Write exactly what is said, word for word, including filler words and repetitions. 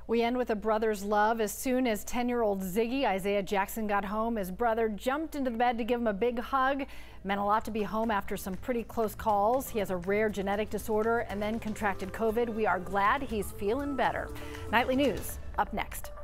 We end with a brother's love. As soon as ten-year-old Ziggy Isaiah Jackson got home, his brother jumped into the bed to give him a big hug. It meant a lot to be home after some pretty close calls. He has a rare genetic disorder and then contracted COVID. We are glad he's feeling better. Nightly News up next.